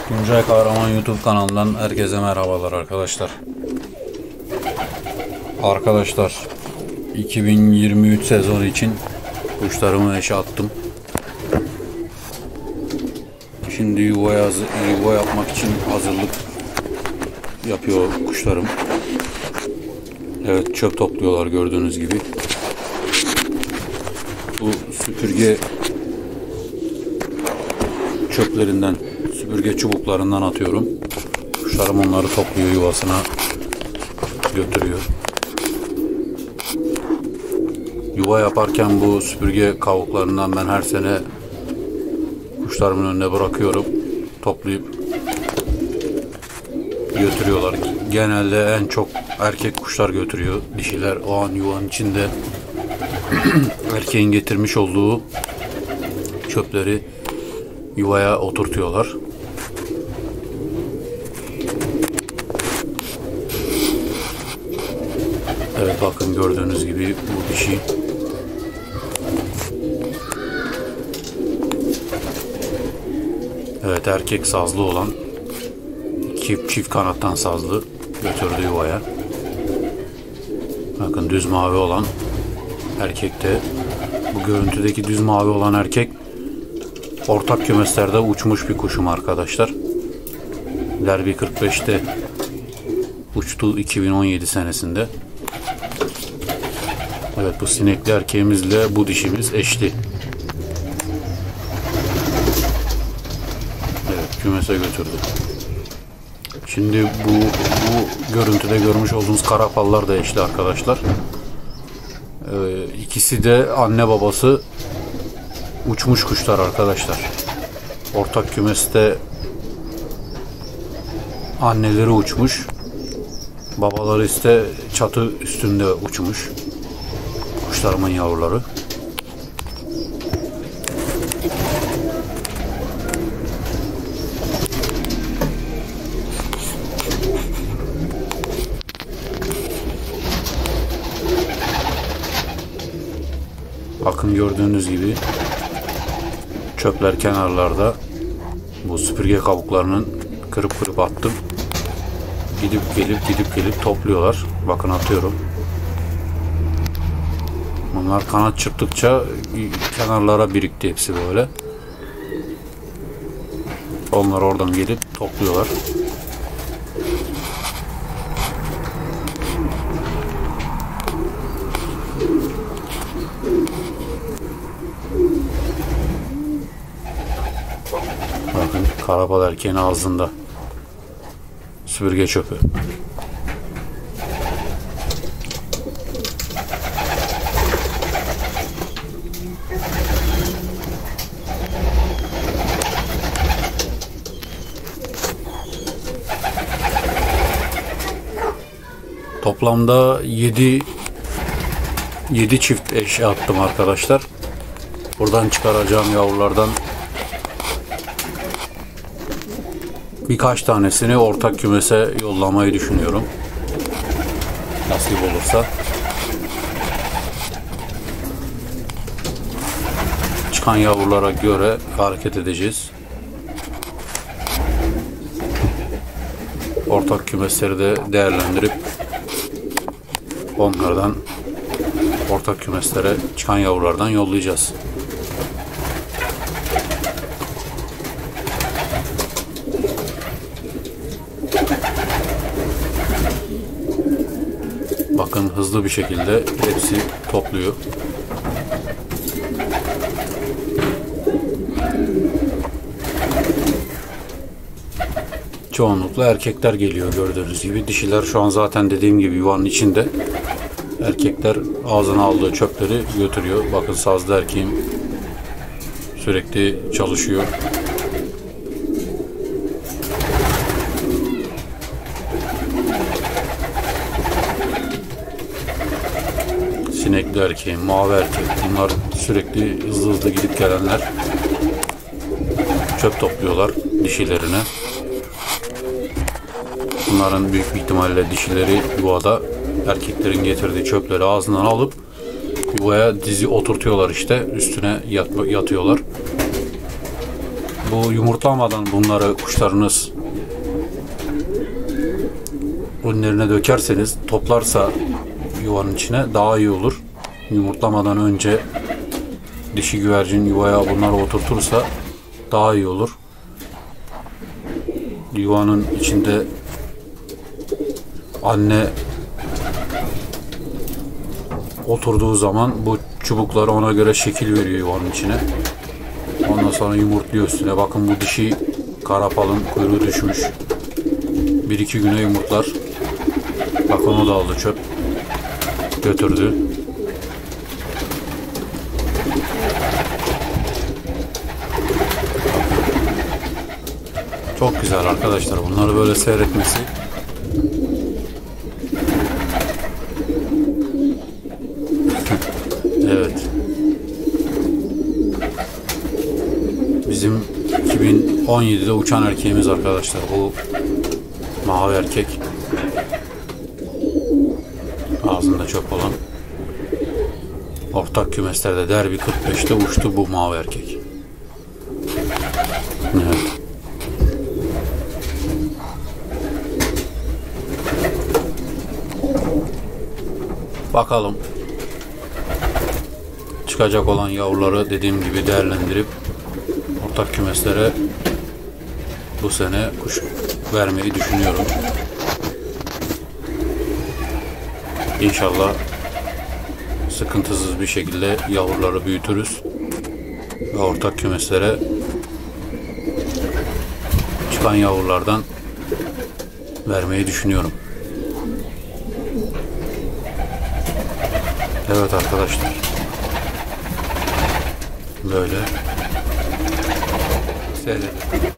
Tuncay Kahraman YouTube kanalından herkese merhabalar arkadaşlar. Arkadaşlar 2023 sezonu için kuşlarımı eşe attım. Şimdi yuva yapmak için hazırlık yapıyor kuşlarım. Evet, çöp topluyorlar gördüğünüz gibi. Bu süpürge çöplerinden, süpürge çubuklarından atıyorum. Kuşlarım onları topluyor, yuvasına götürüyor. Yuva yaparken bu süpürge kavuklarından ben her sene kuşlarımın önüne bırakıyorum. Toplayıp götürüyorlar. Genelde en çok erkek kuşlar götürüyor. Dişiler o an yuvanın içinde erkeğin getirmiş olduğu çöpleri yuvaya oturtuyorlar. Evet, bakın gördüğünüz gibi bu dişi. Evet, erkek sazlı olan, çift kanattan sazlı götürdü yuvaya. Bakın düz mavi olan erkek de, bu görüntüdeki düz mavi olan erkek ortak kümeslerde uçmuş bir kuşum arkadaşlar. Derbi 45'te uçtu 2017 senesinde. Evet, bu sinekli erkeğimizle bu dişimiz eşli. Evet, kümese götürdü. Şimdi bu görüntüde görmüş olduğunuz karapallar da eşli arkadaşlar. İkisi de anne babası uçmuş kuşlar arkadaşlar. Ortak kümeste anneleri uçmuş, babaları ise çatı üstünde uçmuş. Kuşlarımın yavruları. Bakın gördüğünüz gibi çöpler kenarlarda, bu süpürge kabuklarının kırıp attım. Gidip gelip topluyorlar. Bakın atıyorum. Bunlar kanat çırptıkça kenarlara birikti hepsi böyle. Onlar oradan gelip topluyorlar. Bakın karapal erkeğin ağzında süpürge çöpü. Toplamda 7 çift eşe attım arkadaşlar. Buradan çıkaracağım yavrulardan birkaç tanesini ortak kümese yollamayı düşünüyorum. Nasip olursa. Çıkan yavrulara göre hareket edeceğiz. Ortak kümesleri de değerlendirip onlardan ortak kümeslere çıkan yavrulardan yollayacağız. Bakın hızlı bir şekilde hepsi topluyor. Çoğunlukla erkekler geliyor gördüğünüz gibi. Dişiler şu an zaten dediğim gibi yuvanın içinde. Erkekler ağzına aldığı çöpleri götürüyor. Bakın sazlı erkeğim sürekli çalışıyor. Sinekli erkeğim, mavi erkek. Bunlar sürekli hızlı gidip gelenler. Çöp topluyorlar dişilerine. Bunların büyük bir ihtimalle dişileri yuvada erkeklerin getirdiği çöpleri ağzından alıp yuvaya dizi oturtuyorlar işte. Üstüne yatıyorlar. bu yumurtlamadan bunları kuşlarınız önlerine dökerseniz, toplarsa yuvanın içine daha iyi olur. Yumurtlamadan önce dişi güvercin yuvaya bunları oturtursa daha iyi olur. Yuvanın içinde anne oturduğu zaman bu çubukları ona göre şekil veriyor yuvanın içine. Ondan sonra yumurtluyor üstüne. Bakın bu dişi karapalın kuyruğu düşmüş. 1-2 güne yumurtlar. Bakın o da aldı, çöp götürdü. Çok güzel arkadaşlar, bunları böyle seyretmesi. Evet. Bizim 2017'de uçan erkeğimiz arkadaşlar. Bu mavi erkek. Ağzında çöp olan. Ortak kümeslerde Derbi 45'te uçtu bu mavi erkek. Evet. Bakalım. Çıkacak olan yavruları dediğim gibi değerlendirip ortak kümeslere bu sene kuş vermeyi düşünüyorum. İnşallah sıkıntısız bir şekilde yavruları büyütürüz ve ortak kümeslere çıkan yavrulardan vermeyi düşünüyorum. Evet arkadaşlar, böyle seyredin.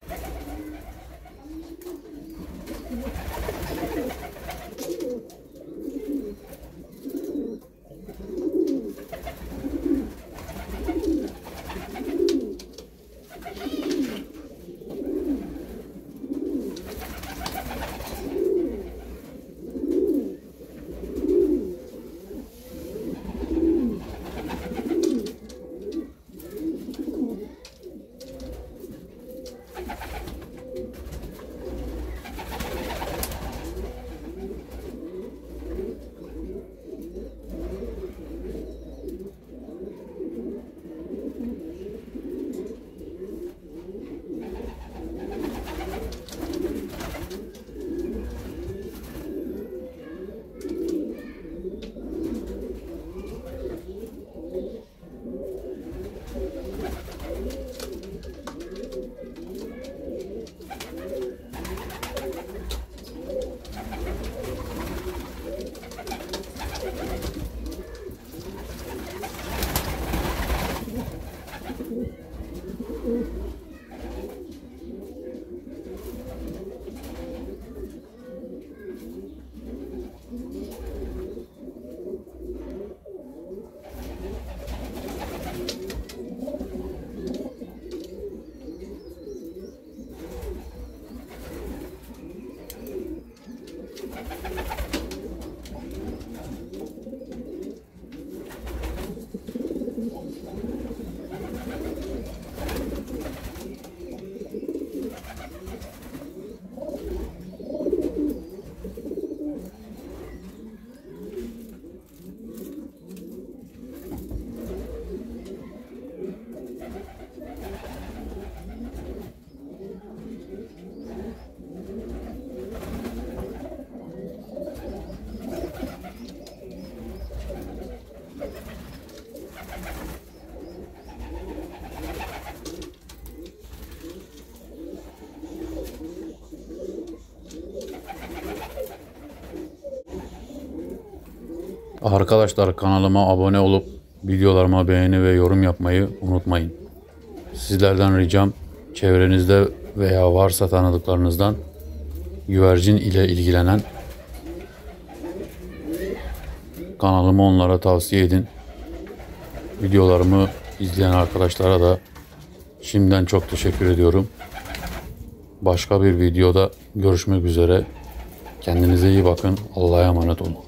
Arkadaşlar, kanalıma abone olup videolarıma beğeni ve yorum yapmayı unutmayın. Sizlerden ricam, çevrenizde veya varsa tanıdıklarınızdan güvercin ile ilgilenen, kanalımı onlara tavsiye edin. Videolarımı izleyen arkadaşlara da şimdiden çok teşekkür ediyorum. Başka bir videoda görüşmek üzere. Kendinize iyi bakın. Allah'a emanet olun.